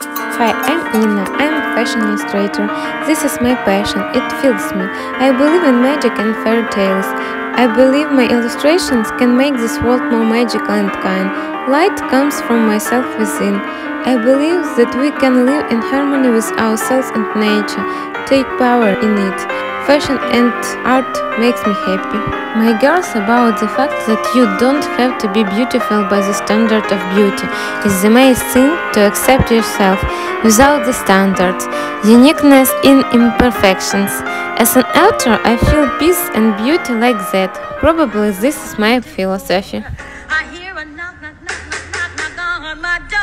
Hi, I'm Inna. I'm a fashion illustrator. This is my passion. It fills me. I believe in magic and fairy tales. I believe my illustrations can make this world more magical and kind. Light comes from myself within. I believe that we can live in harmony with ourselves and nature, take power in it. Fashion and art makes me happy. My girls about the fact that you don't have to be beautiful by the standard of beauty. It's the main thing to accept yourself without the standards. Uniqueness in imperfections. As an author, I feel peace and beauty like that. Probably this is my philosophy. I hear a knock, knock, knock, knock, knock, knock on my door.